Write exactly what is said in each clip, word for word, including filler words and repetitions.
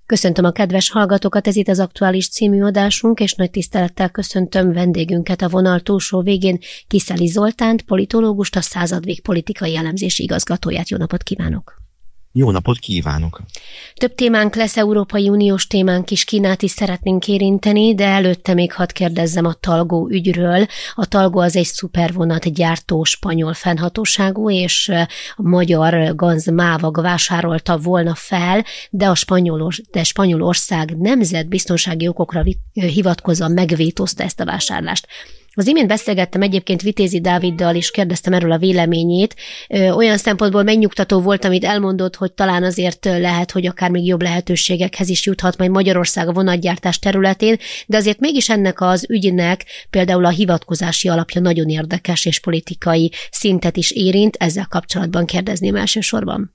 Köszöntöm a kedves hallgatókat, ez itt az Aktuális című adásunk, és nagy tisztelettel köszöntöm vendégünket a vonal túlsó végén, Kiszeli Zoltánt, politológust, a Századvég politikai elemzési igazgatóját. Jó napot kívánok! Jó napot kívánok! Több témánk lesz, Európai Uniós témánk is, Kínát is szeretnénk érinteni, de előtte még hadd kérdezzem a Talgo ügyről. A Talgo az egy szupervonat gyártó spanyol fennhatóságú, és a magyar Ganz Mávag vásárolta volna fel, de a spanyol, de Spanyolország nemzetbiztonsági okokra hivatkozva megvétózta ezt a vásárlást. Az imént beszélgettem egyébként Vitézi Dáviddal, és kérdeztem erről a véleményét. Olyan szempontból megnyugtató volt, amit elmondott, hogy talán azért lehet, hogy akár még jobb lehetőségekhez is juthat majd Magyarország a vonatgyártás területén, de azért mégis ennek az ügynek például a hivatkozási alapja nagyon érdekes, és politikai szintet is érint. Ezzel kapcsolatban kérdezném elsősorban.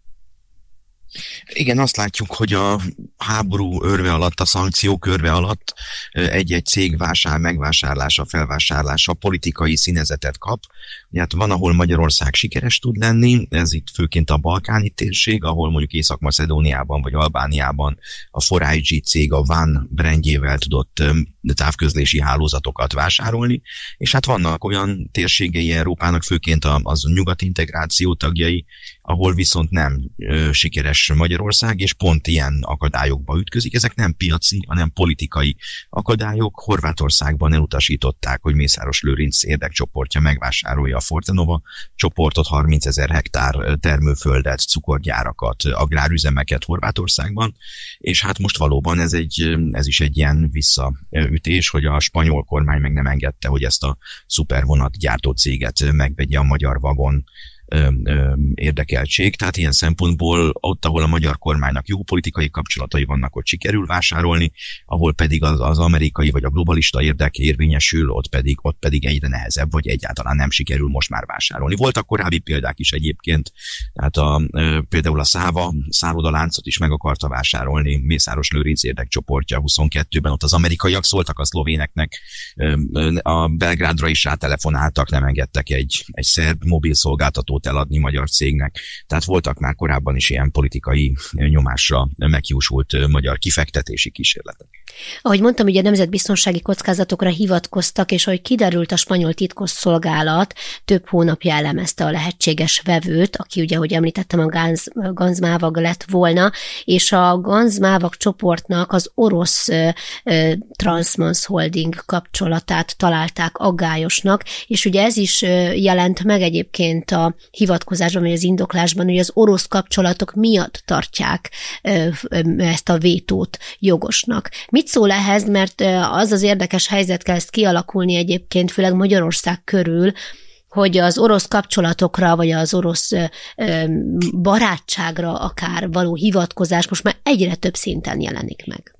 Igen, azt látjuk, hogy a háború örve alatt, a szankciók örve alatt egy-egy cég vásár, megvásárlása, felvásárlása politikai színezetet kap. Hát van, ahol Magyarország sikeres tud lenni, ez itt főként a balkáni térség, ahol mondjuk Észak-Macedóniában vagy Albániában a four I G cég a van brandjével tudott távközlési hálózatokat vásárolni, és hát vannak olyan térségei Európának, főként az nyugati integráció tagjai, ahol viszont nem ö, sikeres Magyarország, és pont ilyen akadályokba ütközik. Ezek nem piaci, hanem politikai akadályok. Horvátországban elutasították, hogy Mészáros Lőrinc érdekcsoportja megvásárolja a Fortenova csoportot, harmincezer hektár termőföldet, cukorgyárakat, agrárüzemeket Horvátországban, és hát most valóban ez, egy, ez is egy ilyen visszaütés, hogy a spanyol kormány meg nem engedte, hogy ezt a szupervonat gyártó céget megvegye a magyar vagon érdekeltség, tehát ilyen szempontból ott, ahol a magyar kormánynak jó politikai kapcsolatai vannak, ott sikerül vásárolni, ahol pedig az, az amerikai vagy a globalista érdek érvényesül, ott pedig, ott pedig egyre nehezebb, vagy egyáltalán nem sikerül most már vásárolni. Voltak korábbi példák is egyébként, tehát a, például a Száva szállodaláncot is meg akarta vásárolni Mészáros Lőrinc érdekcsoportja huszonkettőben, ott az amerikaiak szóltak a szlovéneknek, a Belgrádra is rátelefonáltak, nem engedtek egy, egy szerb mobil szolgáltatót eladni magyar cégnek. Tehát voltak már korábban is ilyen politikai nyomásra megjósult magyar kifektetési kísérletek. Ahogy mondtam, ugye a nemzetbiztonsági kockázatokra hivatkoztak, és ahogy kiderült, a spanyol titkosszolgálat több hónapja elemezte a lehetséges vevőt, aki ugye, ahogy említettem, a Ganz, Ganz Mávag lett volna, és a Ganz Mávag csoportnak az orosz uh, uh, Transmans Holding kapcsolatát találták aggályosnak, és ugye ez is uh, jelent meg egyébként a hivatkozásban, vagy az indoklásban, hogy az orosz kapcsolatok miatt tartják uh, ezt a vétót jogosnak. Mit szól ehhez, mert az az érdekes helyzet kezd kialakulni egyébként, főleg Magyarország körül, hogy az orosz kapcsolatokra, vagy az orosz barátságra akár való hivatkozás most már egyre több szinten jelenik meg.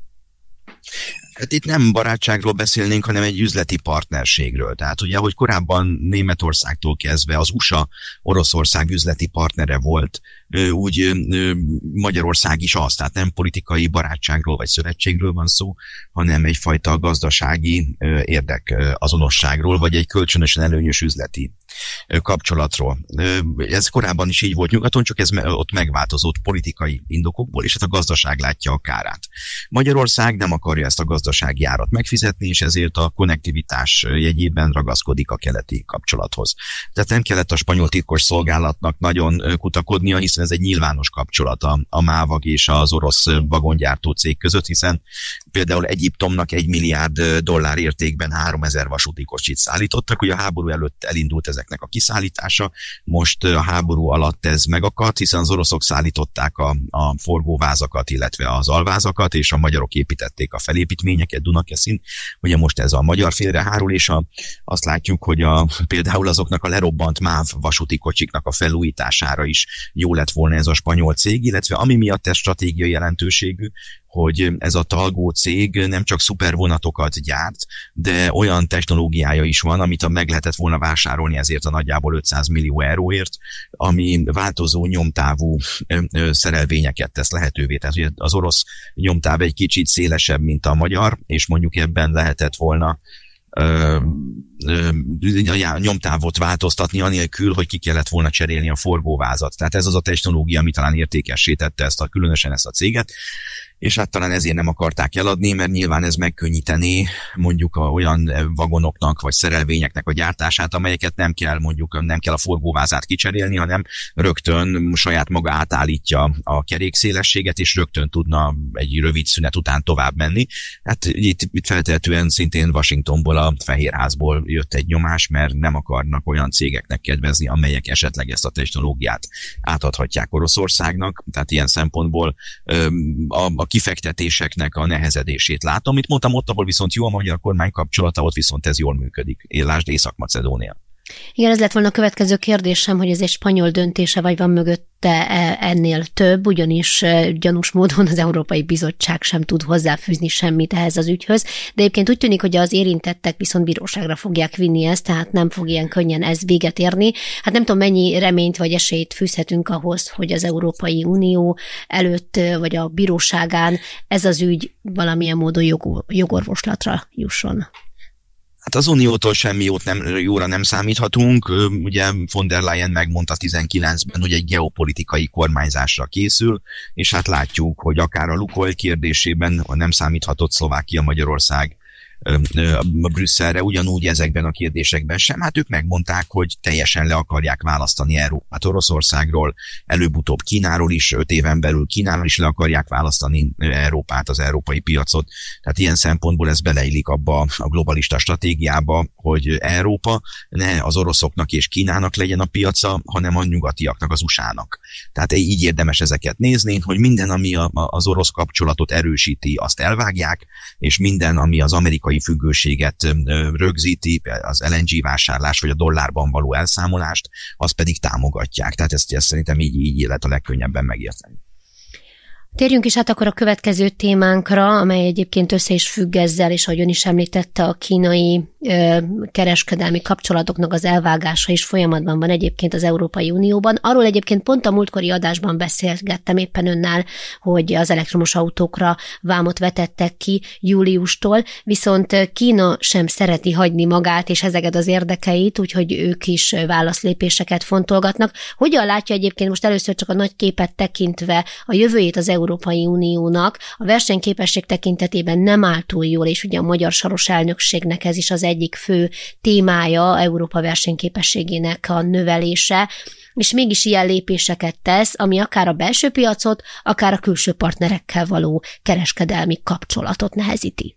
Hát itt nem barátságról beszélnénk, hanem egy üzleti partnerségről. Tehát ugye, ahogy korábban Németországtól kezdve az u es á Oroszország üzleti partnere volt, úgy Magyarország is az, tehát nem politikai barátságról vagy szövetségről van szó, hanem egyfajta gazdasági érdekazonosságról, vagy egy kölcsönösen előnyös üzleti kapcsolatról. Ez korábban is így volt nyugaton, csak ez ott megváltozott politikai indokokból, és hát a gazdaság látja a kárát. Magyarország nem akarja ezt a gazdasági árat megfizetni, és ezért a konnektivitás jegyében ragaszkodik a keleti kapcsolathoz. Tehát nem kellett a spanyol titkos szolgálatnak nagyon kutakodnia, hiszen ez egy nyilvános kapcsolat a, a Mávag és az orosz vagongyártó cég között, hiszen például Egyiptomnak egy milliárd dollár értékben háromezer vasúti kocsit szállítottak, ugye a háború előtt elindult ezeknek a kiszállítása, most a háború alatt ez megakadt, hiszen az oroszok szállították a, a forgóvázakat, illetve az alvázakat, és a magyarok építették a felépítményeket Dunakeszin. Ugye most ez a magyar félre hárul, és a, azt látjuk, hogy a, például azoknak a lerobbant MÁV vasúti kocsiknak a felújítására is jó lett volna ez a spanyol cég, illetve ami miatt ez stratégiai jelentőségű, hogy ez a Talgo cég nem csak szupervonatokat gyárt, de olyan technológiája is van, amit meg lehetett volna vásárolni ezért a nagyjából ötszáz millió euróért, ami változó nyomtávú szerelvényeket tesz lehetővé. Tehát az orosz nyomtáv egy kicsit szélesebb, mint a magyar, és mondjuk ebben lehetett volna Ö, ö, a nyomtávot változtatni, anélkül, hogy ki kellett volna cserélni a forgóvázat. Tehát ez az a technológia, ami talán értékessé tette ezt a, különösen ezt a céget. és hát talán ezért nem akarták eladni, mert nyilván ez megkönnyítené mondjuk a olyan vagonoknak vagy szerelvényeknek a gyártását, amelyeket nem kell mondjuk nem kell a forgóvázát kicserélni, hanem rögtön saját maga átállítja a kerékszélességet, és rögtön tudna egy rövid szünet után tovább menni. Hát itt, itt feltehetően szintén Washingtonból, a Fehérházból jött egy nyomás, mert nem akarnak olyan cégeknek kedvezni, amelyek esetleg ezt a technológiát átadhatják Oroszországnak. Tehát ilyen szempontból a, a kifektetéseknek a nehezedését látom. Itt mondtam, ott, ahol viszont jó a magyar kormány kapcsolata, ott viszont ez jól működik. Lásd Észak-Macedónia. Igen, ez lett volna a következő kérdésem, hogy ez egy spanyol döntése, vagy van mögötte ennél több, ugyanis gyanús módon az Európai Bizottság sem tud hozzáfűzni semmit ehhez az ügyhöz, de egyébként úgy tűnik, hogy az érintettek viszont bíróságra fogják vinni ezt, tehát nem fog ilyen könnyen ez véget érni. Hát nem tudom, mennyi reményt vagy esélyt fűzhetünk ahhoz, hogy az Európai Unió előtt, vagy a bíróságán ez az ügy valamilyen módon jog, jogorvoslatra jusson. Hát az Uniótól semmi jót nem, jóra nem számíthatunk. Ugye von der Leyen megmondta tizenkilencben, hogy egy geopolitikai kormányzásra készül, és hát látjuk, hogy akár a Lukoil kérdésében nem számíthatott Szlovákia, Magyarország Brüsszelre, ugyanúgy ezekben a kérdésekben sem. Hát ők megmondták, hogy teljesen le akarják választani Európát Oroszországról, előbb-utóbb Kínáról is, öt éven belül Kínáról is le akarják választani Európát, az európai piacot. Tehát ilyen szempontból ez beleillik abba a globalista stratégiába, hogy Európa ne az oroszoknak és Kínának legyen a piaca, hanem a nyugatiaknak, az u es á-nak. Tehát így érdemes ezeket nézni, hogy minden, ami a, az orosz kapcsolatot erősíti, azt elvágják, és minden, ami az amerikai függőséget rögzíti, az el en gé vásárlás vagy a dollárban való elszámolást, azt pedig támogatják. Tehát ezt, ezt szerintem így, így lehet a legkönnyebben megérteni. Térjünk is át akkor a következő témánkra, amely egyébként össze is függ ezzel, és ahogy ön is említette, a kínai ö, kereskedelmi kapcsolatoknak az elvágása is folyamatban van egyébként az Európai Unióban. Arról egyébként pont a múltkori adásban beszélgettem éppen önnel, hogy az elektromos autókra vámot vetettek ki júliustól, viszont Kína sem szereti hagyni magát és ezeket az érdekeit, úgyhogy ők is válaszlépéseket fontolgatnak. Hogyan látja egyébként most először csak a nagy képet tekintve a jövőjét az Európai Uniónak, a versenyképesség tekintetében nem áll túl jól, és ugye a magyar soros elnökségnek ez is az egyik fő témája, Európa versenyképességének a növelése, és mégis ilyen lépéseket tesz, ami akár a belső piacot, akár a külső partnerekkel való kereskedelmi kapcsolatot nehezíti.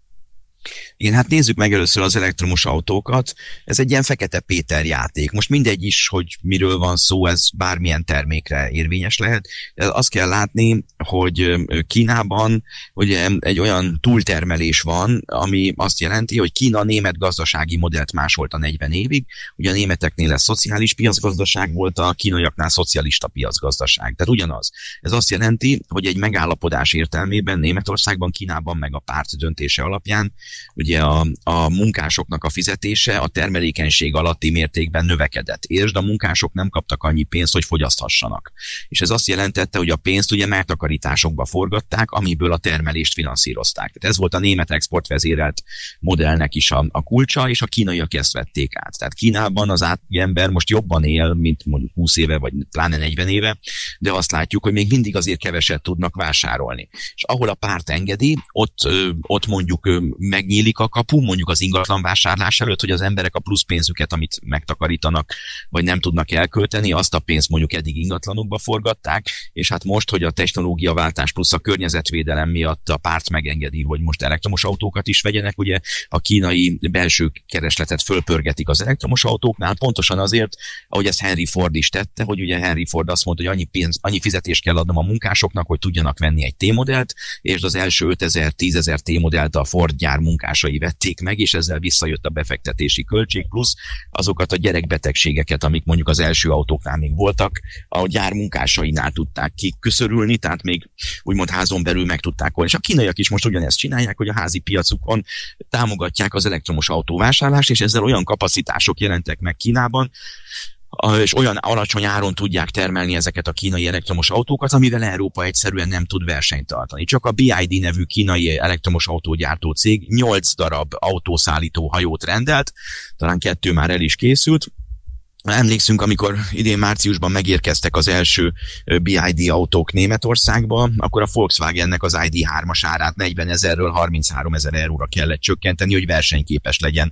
Igen, hát nézzük meg először az elektromos autókat. Ez egy ilyen Fekete Péter játék. Most mindegy is, hogy miről van szó, ez bármilyen termékre érvényes lehet. Azt kell látni, hogy Kínában ugye egy olyan túltermelés van, ami azt jelenti, hogy Kína a német gazdasági modellt másolta negyven évig. Ugye a németeknél ez szociális piacgazdaság volt, a kínaiaknál szocialista piacgazdaság. Tehát ugyanaz. Ez azt jelenti, hogy egy megállapodás értelmében Németországban, Kínában meg a párt döntése alapján ugye a, a munkásoknak a fizetése a termelékenység alatti mértékben növekedett. Értsd, a munkások nem kaptak annyi pénzt, hogy fogyaszthassanak. És ez azt jelentette, hogy a pénzt ugye megtakarításokba forgatták, amiből a termelést finanszírozták. Tehát ez volt a német exportvezérelt modellnek is a, a kulcsa, és a kínaiak ezt vették át. Tehát Kínában az átlagember most jobban él, mint mondjuk húsz éve, vagy pláne negyven éve, de azt látjuk, hogy még mindig azért keveset tudnak vásárolni. És ahol a párt engedi, ott, ott mondjuk megnyílik a kapu, mondjuk az ingatlan vásárlás előtt, hogy az emberek a plusz pénzüket, amit megtakarítanak, vagy nem tudnak elkölteni, azt a pénzt mondjuk eddig ingatlanokba forgatták, és hát most, hogy a technológiaváltás plusz a környezetvédelem miatt a párt megengedi, hogy most elektromos autókat is vegyenek, ugye a kínai belső keresletet fölpörgetik az elektromos autóknál, pontosan azért, ahogy ezt Henry Ford is tette, hogy ugye Henry Ford azt mondta, hogy annyi pénz, annyi fizetést kell adnom a munkásoknak, hogy tudjanak venni egy T-modellt, és az első ötezer-tízezer T-modellt a Ford gyár munkásai vették meg, és ezzel visszajött a befektetési költség, plusz azokat a gyerekbetegségeket, amik mondjuk az első autóknál még voltak, a gyár munkásainál tudták kiküszörülni, tehát még úgymond házon belül meg tudták volna. És a kínaiak is most ugyanezt csinálják, hogy a házi piacukon támogatják az elektromos autóvásárlást, és ezzel olyan kapacitások jelentek meg Kínában, és olyan alacsony áron tudják termelni ezeket a kínai elektromos autókat, amivel Európa egyszerűen nem tud versenyt tartani. Csak a bé i dé nevű kínai elektromos autógyártó cég nyolc darab autószállító hajót rendelt, talán kettő már el is készült, Emlékszünk, amikor idén márciusban megérkeztek az első bé i dé autók Németországba, akkor a Volkswagennek az i dé hármas árát negyvenezerről harmincháromezer euróra kellett csökkenteni, hogy versenyképes legyen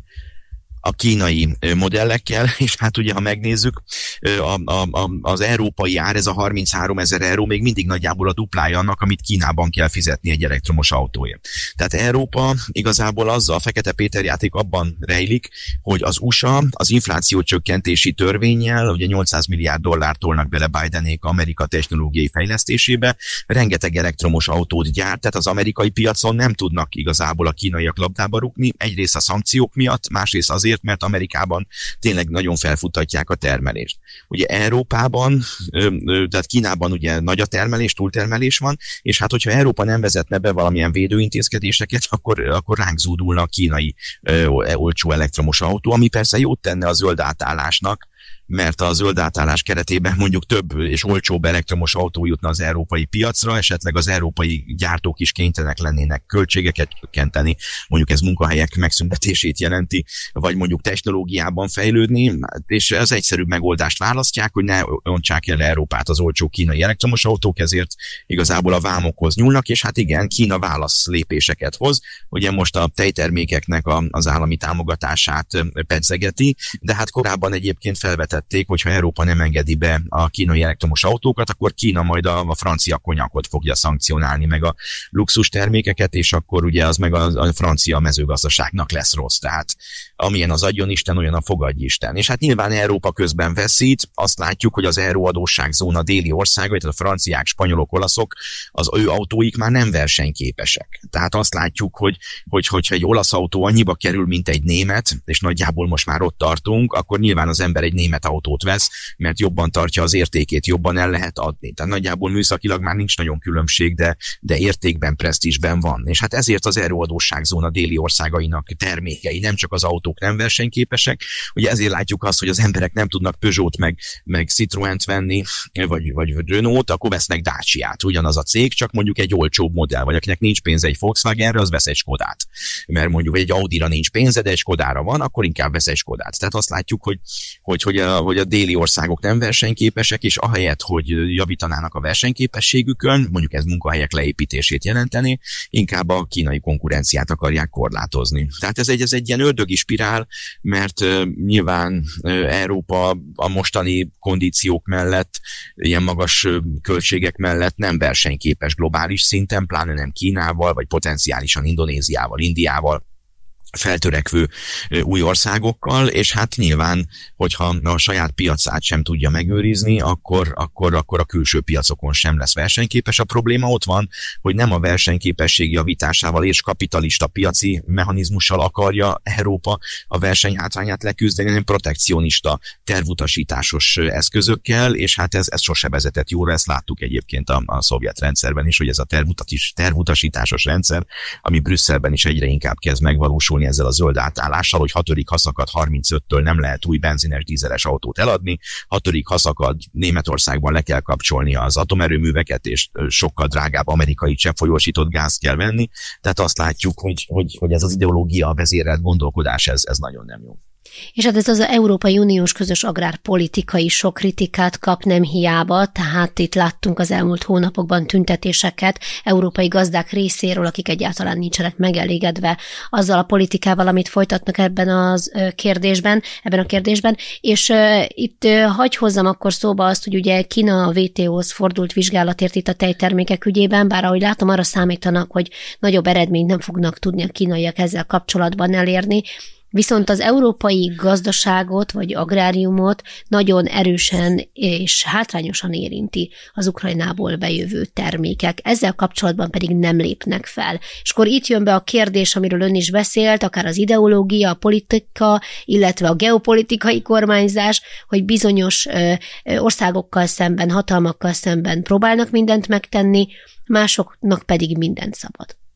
a kínai modellekkel, és hát ugye, ha megnézzük, a, a, a, az európai ár, ez a harmincháromezer euró még mindig nagyjából a duplája annak, amit Kínában kell fizetni egy elektromos autóért. Tehát Európa igazából azzal, a Fekete Péter játék abban rejlik, hogy az u es á az infláció csökkentési törvénnyel, ugye nyolcszáz milliárd dollárt tolnak bele Bidenék Amerika technológiai fejlesztésébe, rengeteg elektromos autót gyárt, tehát az amerikai piacon nem tudnak igazából a kínaiak labdába rúgni, egyrészt a szankciók miatt, másrészt azért, mert Amerikában tényleg nagyon felfutatják a termelést. Ugye Európában, tehát Kínában ugye nagy a termelés, túltermelés van, és hát hogyha Európa nem vezetne be valamilyen védőintézkedéseket, akkor, akkor ránk zúdulna a kínai ö, olcsó elektromos autó, ami persze jót tenne a zöld átállásnak, mert a zöld átállás keretében mondjuk több és olcsóbb elektromos autó jutna az európai piacra, esetleg az európai gyártók is kénytelenek lennének költségeket csökkenteni, mondjuk ez munkahelyek megszüntetését jelenti, vagy mondjuk technológiában fejlődni, és az egyszerűbb megoldást választják, hogy ne ontsák el Európát az olcsó kínai elektromos autók, ezért igazából a vámokhoz nyúlnak, és hát igen, Kína válasz lépéseket hoz, ugye most a tejtermékeknek a, az állami támogatását pedzegeti, de hát korábban egyébként felvetett hogyha Európa nem engedi be a kínai elektromos autókat, akkor Kína majd a, a francia konyakot fogja szankcionálni, meg a luxus termékeket, és akkor ugye az meg a, a francia mezőgazdaságnak lesz rossz. Tehát amilyen az adjon Isten, olyan a fogadj Isten. És hát nyilván Európa közben veszít, azt látjuk, hogy az euróadósságzóna déli országai, tehát a franciák, spanyolok, olaszok, az ő autóik már nem versenyképesek. Tehát azt látjuk, hogy, hogy hogyha egy olasz autó annyiba kerül, mint egy német, és nagyjából most már ott tartunk, akkor nyilván az ember egy német autót vesz, mert jobban tartja az értékét, jobban el lehet adni. Tehát nagyjából műszakilag már nincs nagyon különbség, de, de értékben, presztízsben van. És hát ezért az euróadósságzóna déli országainak termékei, nem csak az autók nem versenyképesek, ugye ezért látjuk azt, hogy az emberek nem tudnak Peugeot meg, meg Citroent venni, vagy, vagy Renault, akkor vesznek Dacia-t, ugyanaz a cég, csak mondjuk egy olcsóbb modell, vagy akinek nincs pénze egy Volkswagenre, az vesz egy Skodát. Mert mondjuk egy Audira nincs pénze, de egy Skodára van, akkor inkább vesz egy Skodát. Tehát azt látjuk, hogy, hogy, hogy a hogy a déli országok nem versenyképesek, és ahelyett, hogy javítanának a versenyképességükön, mondjuk ez munkahelyek leépítését jelenteni, inkább a kínai konkurenciát akarják korlátozni. Tehát ez egy, ez egy ilyen ördögi spirál, mert uh, nyilván uh, Európa a mostani kondíciók mellett, ilyen magas uh, költségek mellett nem versenyképes globális szinten, pláne nem Kínával, vagy potenciálisan Indonéziával, Indiával, feltörekvő új országokkal, és hát nyilván, hogyha a saját piacát sem tudja megőrizni, akkor, akkor, akkor a külső piacokon sem lesz versenyképes. A probléma ott van, hogy nem a versenyképesség javításával és kapitalista piaci mechanizmussal akarja Európa a versenyhátrányát leküzdeni, hanem protekcionista, tervutasításos eszközökkel, és hát ez, ez sose vezetett jóra, ezt láttuk egyébként a, a szovjet rendszerben is, hogy ez a tervutas, tervutasításos rendszer, ami Brüsszelben is egyre inkább kezd megvalósulni ezzel a zöld átállással, hogy hatodik haszakad harmincöttől nem lehet új benzines, dízeles autót eladni, hatodik haszakad Németországban le kell kapcsolni az atomerőműveket, és sokkal drágább amerikai cseppfolyósított gázt kell venni, tehát azt látjuk, hogy, hogy, hogy ez az ideológia vezérelt gondolkodás, ez, ez nagyon nem jó. És hát ez az Európai Uniós közös agrárpolitika is sok kritikát kap, nem hiába, tehát itt láttunk az elmúlt hónapokban tüntetéseket európai gazdák részéről, akik egyáltalán nincsenek megelégedve azzal a politikával, amit folytatnak ebben a kérdésben, ebben a kérdésben, és uh, itt uh, hagy hozzam akkor szóba azt, hogy ugye Kína a vé té ó-hoz fordult vizsgálatért itt a tejtermékek ügyében, bár ahogy látom, arra számítanak, hogy nagyobb eredményt nem fognak tudni a kínaiak ezzel kapcsolatban elérni. Viszont az európai gazdaságot vagy agráriumot nagyon erősen és hátrányosan érinti az Ukrajnából bejövő termékek. Ezzel kapcsolatban pedig nem lépnek fel. És akkor itt jön be a kérdés, amiről ön is beszélt, akár az ideológia, a politika, illetve a geopolitikai kormányzás, hogy bizonyos ö, ö, országokkal szemben, hatalmakkal szemben próbálnak mindent megtenni, másoknak pedig mindent szabad.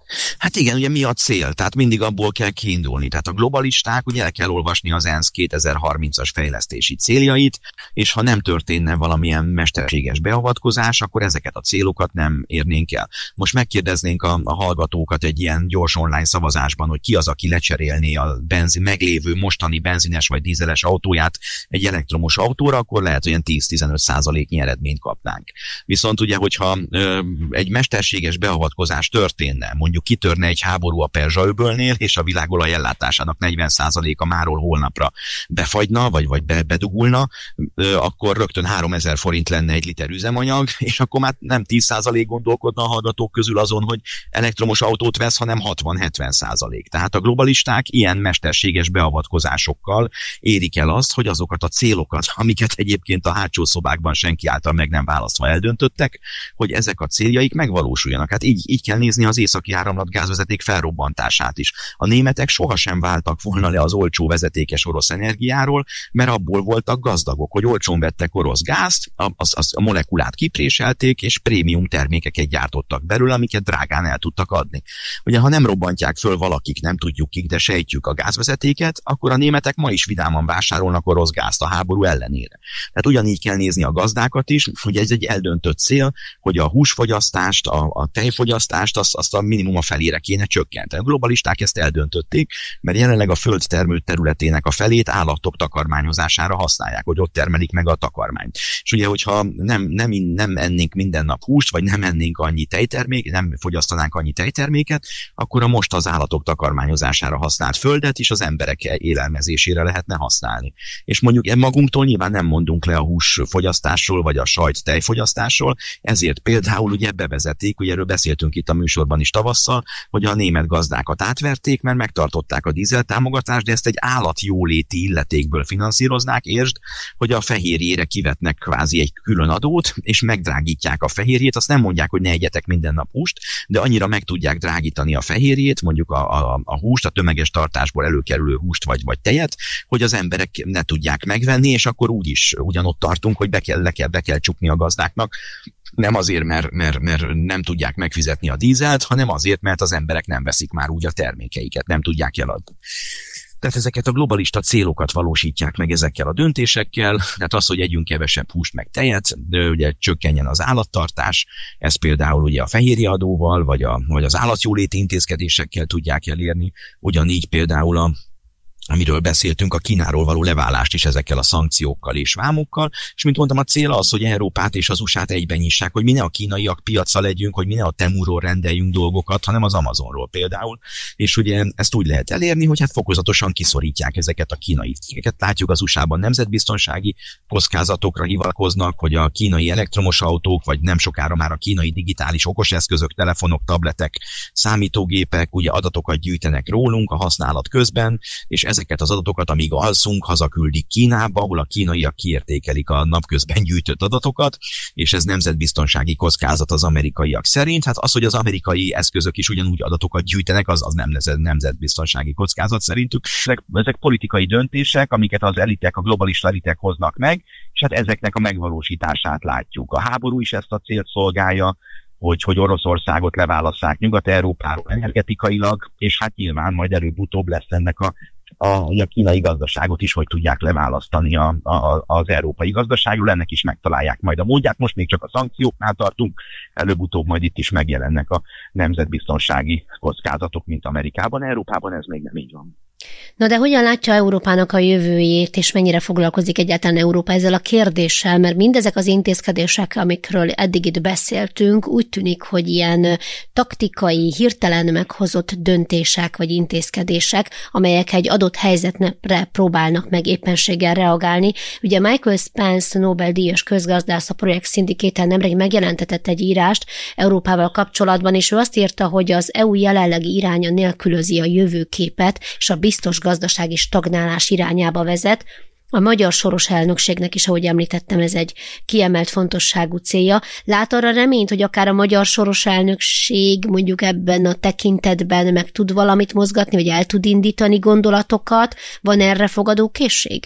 Hát igen, ugye mi a cél? Tehát mindig abból kell kiindulni. Tehát a globalisták, ugye el kell olvasni az ENSZ kétezer-harmincas fejlesztési céljait, és ha nem történne valamilyen mesterséges beavatkozás, akkor ezeket a célokat nem érnénk el. Most megkérdeznénk a, a hallgatókat egy ilyen gyors online szavazásban, hogy ki az, aki lecserélné a benzin, meglévő mostani benzines vagy dízeles autóját egy elektromos autóra, akkor lehet, hogy ilyen tíz-tizenöt százaléknyi eredményt kapnánk. Viszont ugye, hogyha ö, egy mesterséges beavatkozás történne, mondjuk kitörne egy háború a Perzsa-öbölnél, és a világolaj ellátásának negyven százaléka máról holnapra befagyna, vagy, vagy be, bedugulna, akkor rögtön háromezer forint lenne egy liter üzemanyag, és akkor már nem tíz százalék gondolkodna a hallgatók közül azon, hogy elektromos autót vesz, hanem hatvan-hetven százalék. Tehát a globalisták ilyen mesterséges beavatkozásokkal érik el azt, hogy azokat a célokat, amiket egyébként a hátsó szobákban senki által meg nem választva eldöntöttek, hogy ezek a céljaik megvalósuljanak. Hát így, így kell nézni az északi áramlat gázvezeték felrobbantását is. A németek sohasem váltak volna le az olcsó vezetékes orosz energiáról, mert abból voltak gazdagok, hogy olcsón vettek orosz gázt, a, a, a molekulát kipréselték, és prémium termékeket gyártottak belőle, amiket drágán el tudtak adni. Ugye, ha nem robbantják föl valakik, nem tudjuk kik, de sejtjük a gázvezetéket, akkor a németek ma is vidáman vásárolnak orosz gázt a háború ellenére. Tehát ugyanígy kell nézni a gazdákat is, hogy ez egy eldöntött cél, hogy a húsfogyasztást, a, a tejfogyasztást, azt, azt a minimum a felére kéne csökkenteni. A globalisták ezt eldöntötték, mert jelenleg a föld termő területének a felét állatok takarmányozására használják, hogy ott termelik meg a takarmányt. És ugye, hogyha nem, nem, nem ennénk minden nap húst, vagy nem ennénk annyi tejtermék, nem fogyasztanánk annyi tejterméket, akkor a most az állatok takarmányozására használt földet is az emberek élelmezésére lehetne használni. És mondjuk magunktól nyilván nem mondunk le a húsfogyasztásról, vagy a sajt tejfogyasztásról, ezért például ugye bevezették, ugye erről beszéltünk itt a műsorban is tavasszal, hogy a német gazdákat átverték, mert megtartották a dízeltámogatást, de ezt egy állatjóléti illetékből finanszíroznák, értsd, hogy a fehérjére kivetnek kvázi egy külön adót, és megdrágítják a fehérjét, azt nem mondják, hogy ne egyetek minden nap húst, de annyira meg tudják drágítani a fehérjét, mondjuk a, a, a húst, a tömeges tartásból előkerülő húst vagy, vagy tejet, hogy az emberek ne tudják megvenni, és akkor úgyis ugyanott tartunk, hogy be kell, le kell, be kell csukni a gazdáknak, nem azért, mert, mert, mert nem tudják megfizetni a dízelt, hanem azért, mert az emberek nem veszik már úgy a termékeiket, nem tudják eladni. Tehát ezeket a globalista célokat valósítják meg ezekkel a döntésekkel, tehát az, hogy együnk kevesebb húst meg tejet, de ugye csökkenjen az állattartás, ez például ugye a fehérjeadóval, vagy, a, vagy az állatjóléti intézkedésekkel tudják elérni, ugyanígy például a amiről beszéltünk, a Kínáról való leválást is ezekkel a szankciókkal és vámokkal, és mint mondtam, a cél az, hogy Európát és az u es á-t egyben nyissák, hogy mi ne a kínaiak piacra legyünk, hogy mi ne a Temuról rendeljünk dolgokat, hanem az Amazonról például, és ugye ezt úgy lehet elérni, hogy hát fokozatosan kiszorítják ezeket a kínai cégeket. Látjuk, az u es á-ban nemzetbiztonsági kockázatokra hivatkoznak, hogy a kínai elektromos autók, vagy nem sokára már a kínai digitális okoseszközök, telefonok, tabletek, számítógépek, ugye adatokat gyűjtenek rólunk a használat közben, és ezeket az adatokat, amíg alszunk, hazaküldik Kínába, ahol a kínaiak kiértékelik a napközben gyűjtött adatokat, és ez nemzetbiztonsági kockázat az amerikaiak szerint. Hát az, hogy az amerikai eszközök is ugyanúgy adatokat gyűjtenek, az, az nem nemzetbiztonsági kockázat szerintük. Ezek, ezek politikai döntések, amiket az elitek, a globalista elitek hoznak meg, és hát ezeknek a megvalósítását látjuk. A háború is ezt a célt szolgálja, hogy, hogy Oroszországot leválasszák Nyugat-Európáról energetikailag, és hát nyilván majd előbb-utóbb lesz ennek a A, a kínai gazdaságot is, hogy tudják leválasztani a, a, az európai gazdaságról, ennek is megtalálják majd a módját. Most még csak a szankcióknál tartunk, előbb-utóbb majd itt is megjelennek a nemzetbiztonsági kockázatok, mint Amerikában. Európában ez még nem így van. Na de hogyan látja Európának a jövőjét, és mennyire foglalkozik egyáltalán Európa ezzel a kérdéssel, mert mindezek az intézkedések, amikről eddig itt beszéltünk, úgy tűnik, hogy ilyen taktikai, hirtelen meghozott döntések vagy intézkedések, amelyek egy adott helyzetre próbálnak meg éppenséggel reagálni. Ugye Michael Spence, Nobel-díjas közgazdász, a Projekt Syndicate nemrég megjelentetett egy írást Európával kapcsolatban, és ő azt írta, hogy az é u jelenlegi iránya nélkülözi a jövőképet, és a biztos gazdasági stagnálás irányába vezet. A magyar soros elnökségnek is, ahogy említettem, ez egy kiemelt fontosságú célja. Lát arra reményt, hogy akár a magyar soros elnökség mondjuk ebben a tekintetben meg tud valamit mozgatni, vagy el tud indítani gondolatokat? Van erre fogadókészség?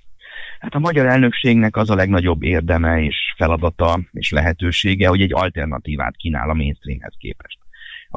Hát a magyar elnökségnek az a legnagyobb érdeme és feladata és lehetősége, hogy egy alternatívát kínál a mainstreamhez képest. A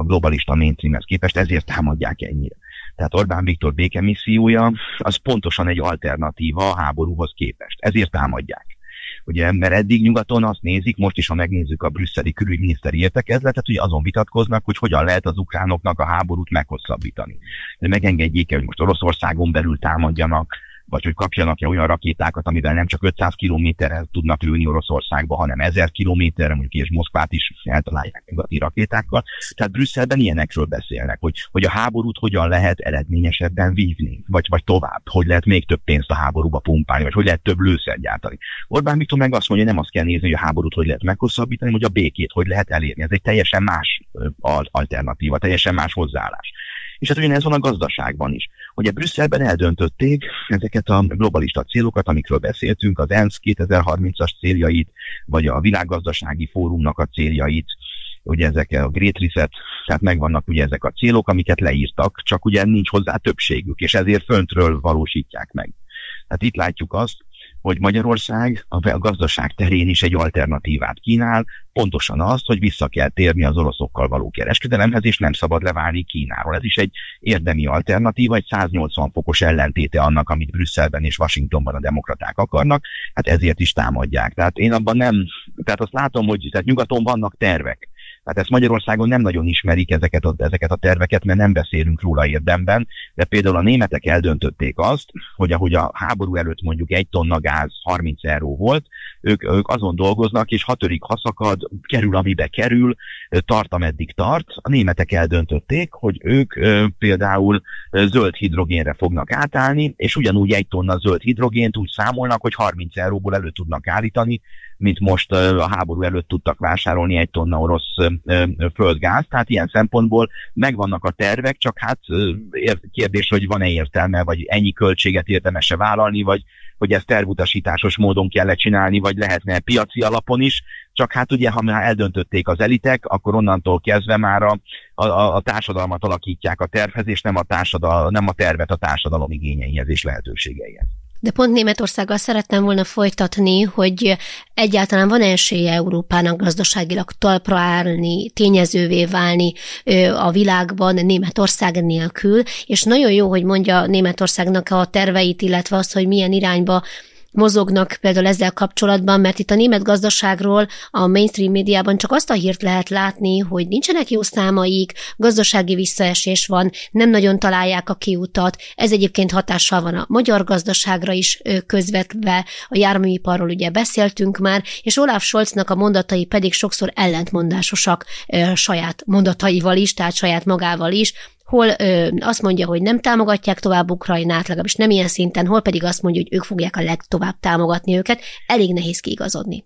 a globalista mainstreamhez képest, ezért támadják ennyire. Tehát Orbán Viktor békemissziója az pontosan egy alternatíva a háborúhoz képest. Ezért támadják. Ugye, mert eddig nyugaton azt nézik, most is, ha megnézzük a brüsszeli külügyminiszteri értekezletet, hogy azon vitatkoznak, hogy hogyan lehet az ukránoknak a háborút meghosszabbítani. De megengedjék-e, hogy most Oroszországon belül támadjanak, vagy hogy kapjanak-e olyan rakétákat, amivel nem csak ötszáz kilométerre tudnak lőni Oroszországba, hanem ezer kilométerre, mondjuk és Moszkvát is eltalálják nyugati rakétákkal. Tehát Brüsszelben ilyenekről beszélnek, hogy, hogy a háborút hogyan lehet eredményesebben vívni, vagy, vagy tovább, hogy lehet még több pénzt a háborúba pumpálni, vagy hogy lehet több lőszert gyártani. Orbán Viktor meg azt mondja, nem azt kell nézni, hogy a háborút hogy lehet meghosszabbítani, hogy a békét hogy lehet elérni. Ez egy teljesen más alternatíva, teljesen más hozzáállás. És hát ugyanez van a gazdaságban is. Ugye Brüsszelben eldöntötték ezeket a globalista célokat, amikről beszéltünk, az ENSZ kétezer-harmincas céljait, vagy a világgazdasági fórumnak a céljait, ugye ezek a Great Reset, tehát megvannak ugye ezek a célok, amiket leírtak, csak ugye nincs hozzá többségük, és ezért föntről valósítják meg. Tehát itt látjuk azt, hogy Magyarország a gazdaság terén is egy alternatívát kínál, pontosan azt, hogy vissza kell térni az oroszokkal való kereskedelemhez, és nem szabad leválni Kínáról. Ez is egy érdemi alternatíva, egy száznyolcvan fokos ellentéte annak, amit Brüsszelben és Washingtonban a demokraták akarnak, hát ezért is támadják. Tehát én abban nem, tehát azt látom, hogy tehát nyugaton vannak tervek. Tehát ezt Magyarországon nem nagyon ismerik ezeket a, ezeket a terveket, mert nem beszélünk róla érdemben, de például a németek eldöntötték azt, hogy ahogy a háború előtt mondjuk egy tonna gáz harminc euró volt, ők, ők azon dolgoznak, és hatodik haszakad, kerül, amibe kerül, tart, ameddig tart. A németek eldöntötték, hogy ők ö, például zöld hidrogénre fognak átállni, és ugyanúgy egy tonna zöld hidrogént úgy számolnak, hogy harminc euróból elő tudnak állítani, mint most a háború előtt tudtak vásárolni egy tonna orosz földgáz. Tehát ilyen szempontból megvannak a tervek, csak hát kérdés, hogy van-e értelme, vagy ennyi költséget érdemes-e vállalni, vagy hogy ezt tervutasításos módon kell csinálni, vagy lehetne piaci alapon is. Csak hát ugye, ha már eldöntötték az elitek, akkor onnantól kezdve már a, a, a társadalmat alakítják a tervhez, és nem a, társadal, nem a tervet a társadalom igényeihez és lehetőségeihez. De pont Németországgal szerettem volna folytatni, hogy egyáltalán van esélye Európának gazdaságilag talpra állni, tényezővé válni a világban Németország nélkül, és nagyon jó, hogy mondja Németországnak a terveit, illetve azt, hogy milyen irányba mozognak például ezzel kapcsolatban, mert itt a német gazdaságról a mainstream médiában csak azt a hírt lehet látni, hogy nincsenek jó számaik, gazdasági visszaesés van, nem nagyon találják a kiutat. Ez egyébként hatással van a magyar gazdaságra is közvetve, a járműiparról ugye beszéltünk már, és Olaf Scholznak a mondatai pedig sokszor ellentmondásosak saját mondataival is, tehát saját magával is, hol ö, azt mondja, hogy nem támogatják tovább Ukrajnát, legalábbis nem ilyen szinten, hol pedig azt mondja, hogy ők fogják a legtovább támogatni őket. Elég nehéz kiigazodni.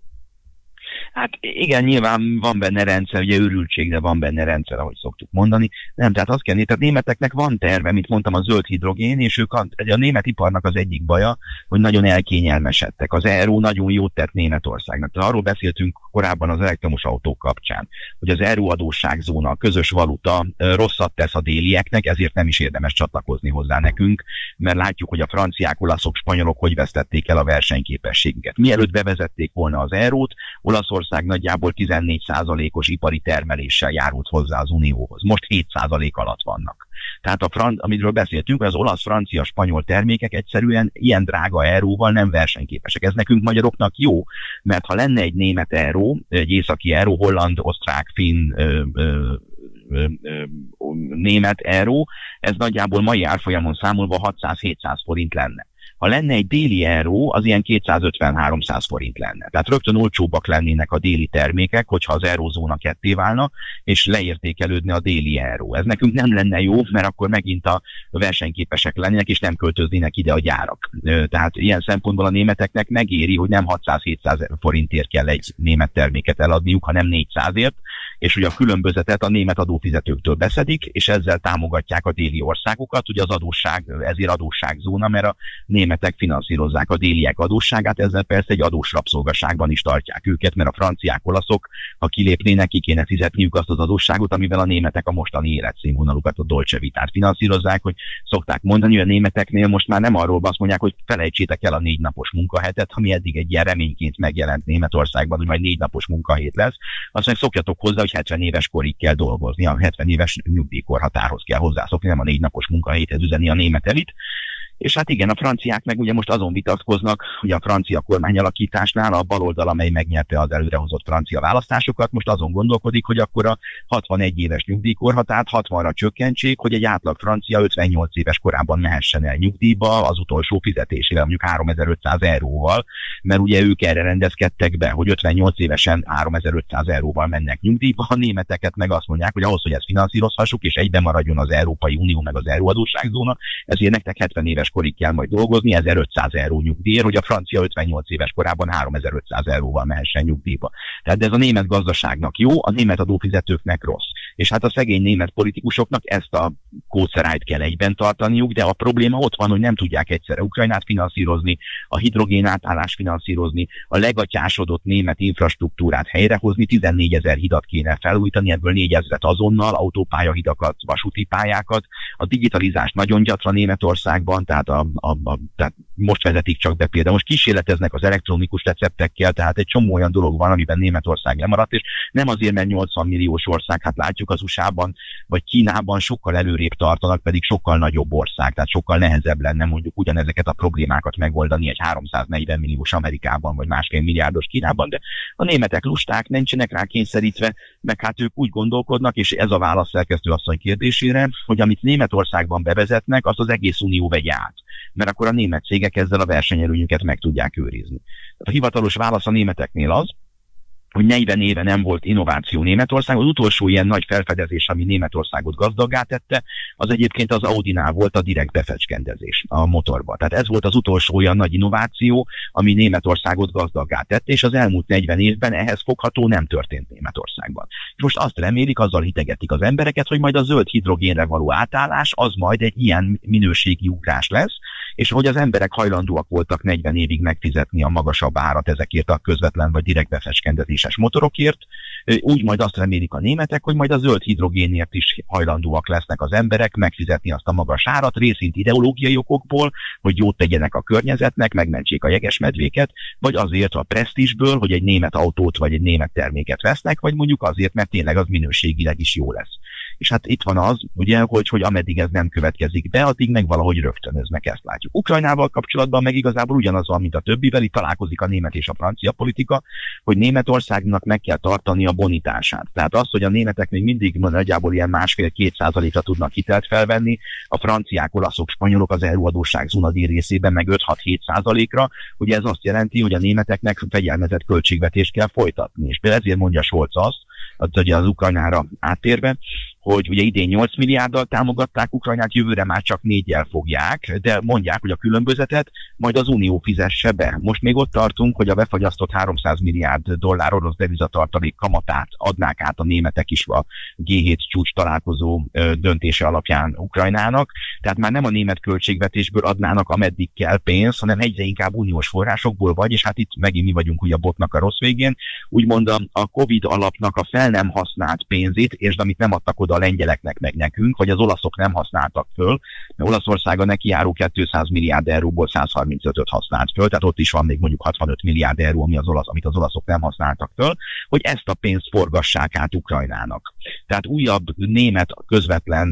Hát igen, nyilván van benne rendszer, ugye őrültség, de van benne rendszer, ahogy szoktuk mondani. Nem, tehát azt kell nézni, tehát németeknek van terve, mint mondtam, a zöld hidrogén, és ők a, a német iparnak az egyik baja, hogy nagyon elkényelmesedtek. Az é u nagyon jót tett Németországnak. Tehát arról beszéltünk korábban az elektromos autók kapcsán, hogy az é u adósságzóna, a közös valuta rosszat tesz a délieknek, ezért nem is érdemes csatlakozni hozzá nekünk, mert látjuk, hogy a franciák, olaszok, spanyolok hogy vesztették el a versenyképességüket. Mielőtt bevezették volna az é u-t, Olaszország nagyjából tizennégy százalékos ipari termeléssel járult hozzá az Unióhoz. Most hét százalék alatt vannak. Tehát a fran- amiről beszéltünk, az olasz, francia, spanyol termékek egyszerűen ilyen drága euróval nem versenyképesek. Ez nekünk magyaroknak jó, mert ha lenne egy német euró, egy északi euró, holland, osztrák, finn, ö, ö, ö, ö, német euró, ez nagyjából mai árfolyamon számolva hatszáz-hétszáz forint lenne. Ha lenne egy déli euró, az ilyen kétszázötven-háromszáz forint lenne. Tehát rögtön olcsóbbak lennének a déli termékek, hogyha az eurózóna ketté válna, és leértékelődne a déli euró. Ez nekünk nem lenne jó, mert akkor megint a versenyképesek lennének, és nem költöznének ide a gyárak. Tehát ilyen szempontból a németeknek megéri, hogy nem hatszáz-hétszáz forintért kell egy német terméket eladniuk, hanem négyszázért, és ugye a különbözetet a német adófizetőktől beszedik, és ezzel támogatják a déli országokat. Ugye az adósság, ezért adósságzóna, mert a németek finanszírozzák a déliek adósságát, ezzel persze egy adós rabszolgaságban is tartják őket, mert a franciák, olaszok, ha kilépnének, ki kéne fizetniük azt az adósságot, amivel a németek a mostani életszínvonalukat, a Dolce Vitát finanszírozzák, hogy szokták mondani, hogy a németeknél most már nem arról azt mondják, hogy felejtsétek el a négy napos munkahetet, ami eddig egy ilyen reményként megjelent Németországban, hogy majd négy napos munkahét lesz, azt mondják, szokjatok hozzá, hogy hogy hetven éves korig kell dolgozni, a hetven éves nyugdíjkorhatárhoz kell hozzászokni, nem a négy napos munkahéthez üzeni a német elit. És hát igen, a franciák meg ugye most azon vitatkoznak, hogy a francia kormányalakításnál a baloldal, amely megnyerte az előrehozott francia választásokat, most azon gondolkodik, hogy akkor a hatvanegy éves nyugdíjkorhatárt hatvanra csökkentsék, hogy egy átlag francia ötvennyolc éves korában mehessen el nyugdíjba az utolsó fizetésével, mondjuk háromezer-ötszáz euróval, mert ugye ők erre rendezkedtek be, hogy ötvennyolc évesen háromezer-ötszáz euróval mennek nyugdíjba, a németeket meg azt mondják, hogy ahhoz, hogy ezt finanszírozhassuk, és egyben maradjon az Európai Unió meg az euróadósságzóna, ezért nektek hetven éves korig kell majd dolgozni, ezerötszáz euró nyugdíjért, hogy a francia ötvennyolc éves korában háromezer-ötszáz euróval mehessen nyugdíjba. Tehát ez a német gazdaságnak jó, a német adófizetőknek rossz. És hát a szegény német politikusoknak ezt a kódszerájt kell egyben tartaniuk, de a probléma ott van, hogy nem tudják egyszerre Ukrajnát finanszírozni, a hidrogén átállást finanszírozni, a legatyásodott német infrastruktúrát helyrehozni, tizennégyezer hidat kéne felújítani, ebből négyezret azonnal, autópályahidakat, vasúti pályákat. A digitalizás nagyon gyatra Németországban, tehát, a, a, a, tehát most vezetik csak be például. Most kísérleteznek az elektronikus receptekkel, tehát egy csomó olyan dolog van, amiben Németország lemaradt, és nem azért, mert nyolcvan milliós ország, hát látjuk az u es á-ban vagy Kínában sokkal előrébb tartanak, pedig sokkal nagyobb ország, tehát sokkal nehezebb lenne mondjuk ugyanezeket a problémákat megoldani egy háromszáznegyven milliós Amerikában, vagy másfél milliárdos Kínában, de a németek lusták, nincsenek rá kényszerítve, meg hát ők úgy gondolkodnak, és ez a válasz szerkesztő asszony kérdésére, hogy amit Németországban bevezetnek, azt az egész unió vegye át, mert akkor a német cégek ezzel a versenyelőnyüket meg tudják őrizni. A hivatalos válasz a németeknél az, hogy negyven éve nem volt innováció Németország. Az utolsó ilyen nagy felfedezés, ami Németországot gazdaggá tette, az egyébként az Audinál volt a direkt befecskendezés a motorba. Tehát ez volt az utolsó olyan nagy innováció, ami Németországot gazdaggá tette, és az elmúlt negyven évben ehhez fogható nem történt Németországban. És most azt remélik, azzal hitegetik az embereket, hogy majd a zöld hidrogénre való átállás az majd egy ilyen minőségi ugrás lesz, és hogy az emberek hajlandóak voltak negyven évig megfizetni a magasabb árat ezekért a közvetlen vagy direkt befecskendezéses motorokért, úgy majd azt remélik a németek, hogy majd a zöld hidrogénért is hajlandóak lesznek az emberek megfizetni azt a magas árat, részint ideológiai okokból, hogy jót tegyenek a környezetnek, megmentsék a jegesmedvéket, vagy azért a presztízsből, hogy egy német autót vagy egy német terméket vesznek, vagy mondjuk azért, mert tényleg az minőségileg is jó lesz. És hát itt van az, ugye, hogy, hogy ameddig ez nem következik be, addig meg valahogy rögtönöznek, ezt látjuk. Ukrajnával kapcsolatban meg igazából ugyanaz van, mint a többivel, itt találkozik a német és a francia politika, hogy Németországnak meg kell tartani a bonitását. Tehát az, hogy a németek még mindig nagyjából ilyen másfél-két százalékra tudnak hitelt felvenni, a franciák, olaszok, spanyolok az euróadósság zónadíj részében meg öt-hat-hét százalékra, ugye ez azt jelenti, hogy a németeknek fegyelmezett költségvetést kell folytatni. És ezért mondja Scholz azt, az, az Ukrajnára áttérve, hogy ugye idén nyolc milliárddal támogatták Ukrajnát, jövőre már csak négyel fogják, de mondják, hogy a különbözetet majd az Unió fizesse be. Most még ott tartunk, hogy a befagyasztott háromszáz milliárd dollár orosz devizatartalék kamatát adnák át a németek is a gé hét csúcs találkozó döntése alapján Ukrajnának, tehát már nem a német költségvetésből adnának, ameddig kell pénz, hanem egyre inkább uniós forrásokból vagy, és hát itt megint mi vagyunk ugye a botnak a rossz végén, úgymond a Covid alapnak a fel nem használt pénzét, és amit nem adtak oda a lengyeleknek meg nekünk, vagy az olaszok nem használtak föl, mert Olaszország a neki járó kétszáz milliárd euróból száz harmincötöt használt föl, tehát ott is van még mondjuk hatvanöt milliárd euró, ami az olasz, amit az olaszok nem használtak föl, hogy ezt a pénzt forgassák át Ukrajnának. Tehát újabb német közvetlen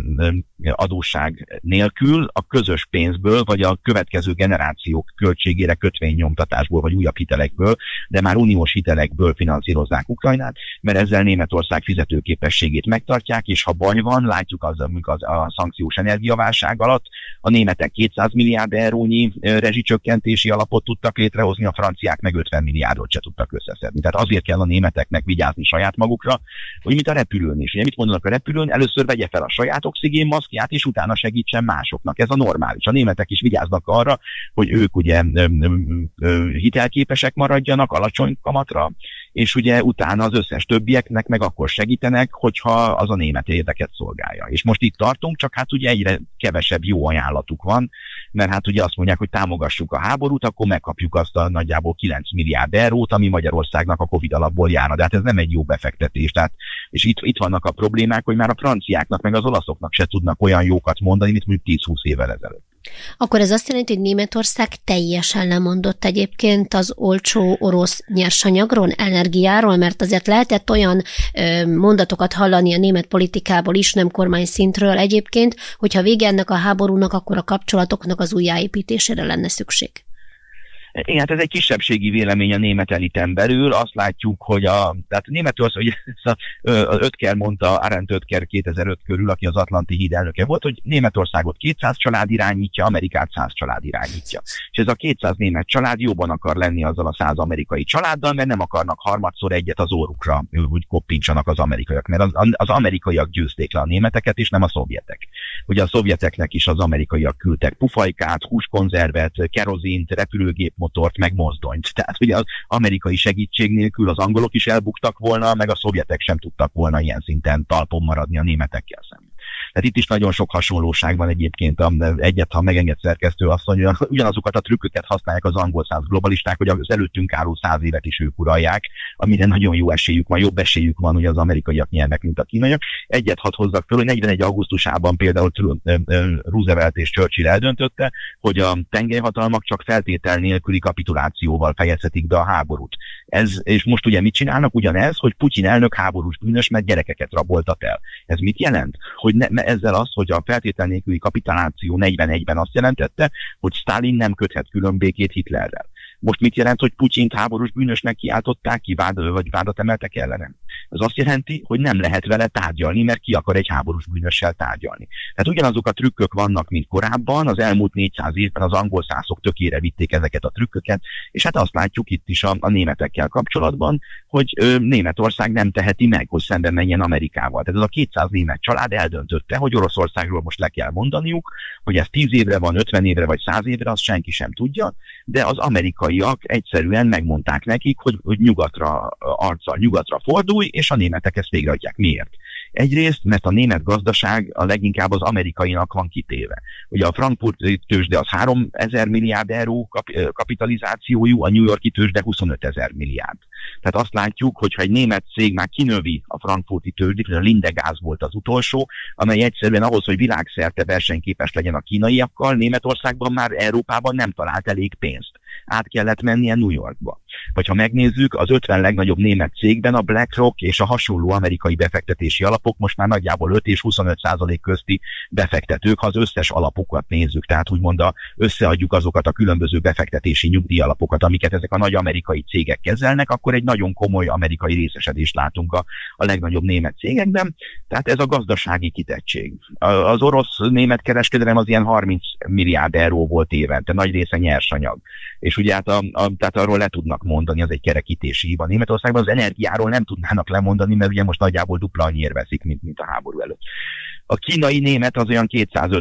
adósság nélkül a közös pénzből, vagy a következő generációk költségére kötvénynyomtatásból, vagy újabb hitelekből, de már uniós hitelekből finanszírozzák Ukrajnát, mert ezzel Németország fizetőképességét megtartják, és ha baj van, látjuk az, az a szankciós energiaválság alatt, a németek kétszáz milliárd eurónyi rezsicsökkentési alapot tudtak létrehozni, a franciák meg ötven milliárdot se tudtak összeszedni. Tehát azért kell a németeknek vigyázni saját magukra, hogy mint a repülőn is. Ugye mit mondanak a repülőn? Először vegye fel a saját oxigénmaszkját, és utána segítsen másoknak. Ez a normális. A németek is vigyáznak arra, hogy ők ugye ö, ö, ö, hitelképesek maradjanak alacsony kamatra, és ugye utána az összes többieknek meg akkor segítenek, hogyha az a német érdeket szolgálja. És most itt tartunk, csak hát ugye egyre kevesebb jó ajánlatuk van, mert hát ugye azt mondják, hogy támogassuk a háborút, akkor megkapjuk azt a nagyjából kilenc milliárd eurót, ami Magyarországnak a Covid alapból járna. De hát ez nem egy jó befektetés. Tehát, és itt, itt vannak a problémák, hogy már a franciáknak meg az olaszoknak se tudnak olyan jókat mondani, mint mondjuk tíz-húsz évvel ezelőtt. Akkor ez azt jelenti, hogy Németország teljesen lemondott egyébként az olcsó orosz nyersanyagról, energiáról, mert azért lehetett olyan ö, mondatokat hallani a német politikából is, nem kormány szintről egyébként, hogyha vége ennek a háborúnak, akkor a kapcsolatoknak az újjáépítésére lenne szükség. Igen, hát ez egy kisebbségi vélemény a német eliten belül. Azt látjuk, hogy a, tehát Németország, ugye ezt a, a Oetker mondta, Arend Oetker kétezer-öt körül, aki az Atlanti híd elnöke volt, hogy Németországot kétszáz család irányítja, Amerikát száz család irányítja. És ez a kétszáz német család jóban akar lenni azzal a száz amerikai családdal, mert nem akarnak harmadszor egyet az órukra, hogy koppintsanak az amerikaiak, mert az, az amerikaiak győzték le a németeket, és nem a szovjetek. Ugye a szovjeteknek is az amerikaiak küldtek pufajkát, húskonzervet, kerozint, repülőgép motort, meg mozdonyt. Tehát ugye az amerikai segítség nélkül az angolok is elbuktak volna, meg a szovjetek sem tudtak volna ilyen szinten talpon maradni a németekkel szemben. Tehát itt is nagyon sok hasonlóság van egyébként, egyet, ha megenged szerkesztő asszony, ugyanazokat a trükköket használják az angol száz globalisták, hogy az előttünk álló száz évet is ők uralják, amire nagyon jó esélyük van, jobb esélyük van, hogy az amerikaiak nyernek, mint a kínaiak. Egyet hadd hozzak föl, hogy negyvenegy augusztusában például Roosevelt és Churchill eldöntötte, hogy a tengelyhatalmak csak feltétel nélküli kapitulációval fejezhetik be a háborút. Ez, és most ugye mit csinálnak? Ugyanez, hogy Putyin elnök háborús bűnös, mert gyerekeket raboltat el. Ez mit jelent? Hogy ne, ezzel az, hogy a feltétel nélküli kapituláció negyvenegyben azt jelentette, hogy Sztálin nem köthet külön békét Hitlerrel. Most mit jelent, hogy Putyint háborús bűnösnek kiáltották ki, vád, vagy vádat emeltek ellenem? Ez azt jelenti, hogy nem lehet vele tárgyalni, mert ki akar egy háborús bűnössel tárgyalni. Tehát ugyanazok a trükkök vannak, mint korábban, az elmúlt négyszáz évben az angol szászok tökére vitték ezeket a trükköket, és hát azt látjuk itt is a, a németekkel kapcsolatban, hogy ö, Németország nem teheti meg, hogy szemben menjen Amerikával. Tehát ez a kétszáz német család eldöntötte, hogy Oroszországról most le kell mondaniuk, hogy ez tíz évre van, ötven évre vagy száz évre, azt senki sem tudja, de az amerikaiak egyszerűen megmondták nekik, hogy, hogy nyugatra, arccal nyugatra fordulj, és a németek ezt végrehajtják. Miért? Egyrészt, mert a német gazdaság a leginkább az amerikainak van kitéve. Ugye a frankfurti tőzsde az háromezer milliárd euró kap- kapitalizációjú, a New Yorki tőzsde huszonötezer milliárd. Tehát azt látjuk, hogyha egy német cég már kinövi a frankfurti tőzsdét, a Lindegáz volt az utolsó, amely egyszerűen ahhoz, hogy világszerte versenyképes legyen a kínaiakkal, Németországban már Európában nem talált elég pénzt. Át kellett mennie New Yorkba. Vagy ha megnézzük, az ötven legnagyobb német cégben a BlackRock és a hasonló amerikai befektetési alapok most már nagyjából öt és huszonöt százalék közti befektetők, ha az összes alapokat nézzük, tehát úgymond a, összeadjuk azokat a különböző befektetési nyugdíjalapokat, amiket ezek a nagy amerikai cégek kezelnek, akkor egy nagyon komoly amerikai részesedést látunk a, a legnagyobb német cégekben. Tehát ez a gazdasági kitettség. Az orosz-német kereskedelem az ilyen harminc milliárd euró volt évente, nagy része nyersanyag. És ugye hát a, a, tehát arról le tudnak mondani, az egy kerekítési hiba. Németországban az energiáról nem tudnának lemondani, mert ugye most nagyjából dupla annyiért veszik, mint, mint a háború előtt. A kínai német az olyan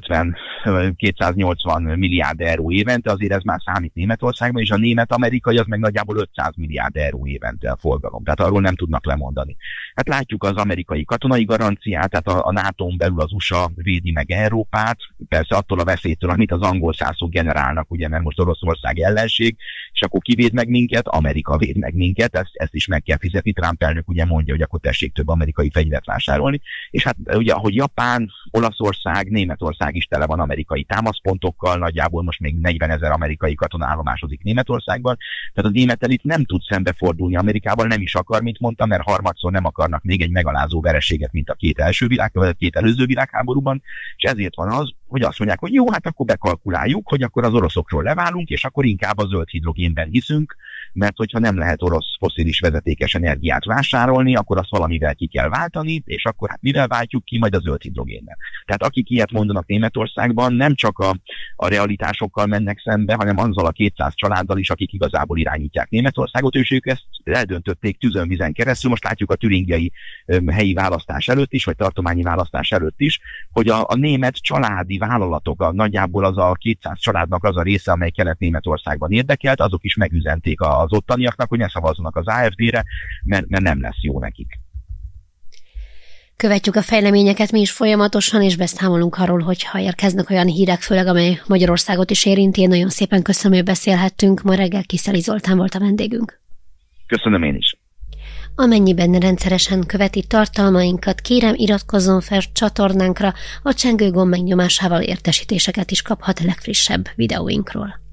kétszázötven-kétszáznyolcvan milliárd euró évente, azért ez már számít Németországban, és a német-amerikai az meg nagyjából ötszáz milliárd euró évente a forgalom. Tehát arról nem tudnak lemondani. Hát látjuk az amerikai katonai garanciát, tehát a, a nátón belül az u es á védi meg Európát, persze attól a veszélytől, amit az angol szászok generálnak, ugye, mert most Oroszország ellenség, és akkor kivéd meg minket, Amerika véd meg minket, ezt, ezt is meg kell fizetni. Trump elnök ugye mondja, hogy akkor tessék több amerikai fegyvert vásárolni, és hát ugye, ahogy Japán, Olaszország, Németország is tele van amerikai támaszpontokkal, nagyjából most még negyvenezer amerikai katona állomásozik Németországban, tehát a német elit nem tud szembefordulni Amerikával, nem is akar, mint mondtam, mert harmadszor nem akarnak még egy megalázó vereséget, mint a két első világ, vagy két előző világháborúban, és ezért van az, hogy azt mondják, hogy jó, hát akkor bekalkuláljuk, hogy akkor az oroszokról leválunk, és akkor inkább a zöld hidrogénben hiszünk, mert hogyha nem lehet orosz fosszilis vezetékes energiát vásárolni, akkor azt valamivel ki kell váltani, és akkor hát mivel váltjuk ki, majd a zöld hidrogénnel. Tehát akik ilyet mondanak Németországban, nem csak a, a realitásokkal mennek szembe, hanem azzal a kétszáz családdal is, akik igazából irányítják Németországot, és ők ezt eldöntötték tüzönvizen keresztül. Most látjuk a türingiai um, helyi választás előtt is, vagy tartományi választás előtt is, hogy a, a német családi vállalatok, a, nagyjából az a kétszáz családnak az a része, amely Kelet-Németországban érdekelt, azok is megüzenték az ottaniaknak, hogy ne szavazzanak az á ef dé-re, mert, mert nem lesz jó nekik. Követjük a fejleményeket mi is folyamatosan, és beszámolunk arról, hogyha érkeznek olyan hírek, főleg amely Magyarországot is érinti. Én nagyon szépen köszönöm, hogy beszélhettünk. Ma reggel Kiszeli Zoltán volt a vendégünk. Köszönöm én is. Amennyiben rendszeresen követi tartalmainkat, kérem iratkozzon fel csatornánkra, a csengőgomb megnyomásával értesítéseket is kaphat legfrissebb videóinkról.